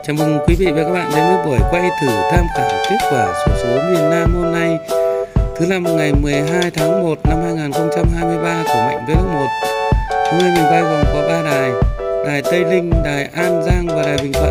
Chào mừng quý vị và các bạn đến với buổi quay thử tham khảo kết quả xổ số miền Nam hôm nay, thứ năm ngày 12 tháng 1 năm 2023 của Mạnh Vlog 1. Hôm nay mình quay gồm có 3 đài: đài Tây Ninh, đài An Giang và đài Bình Thuận.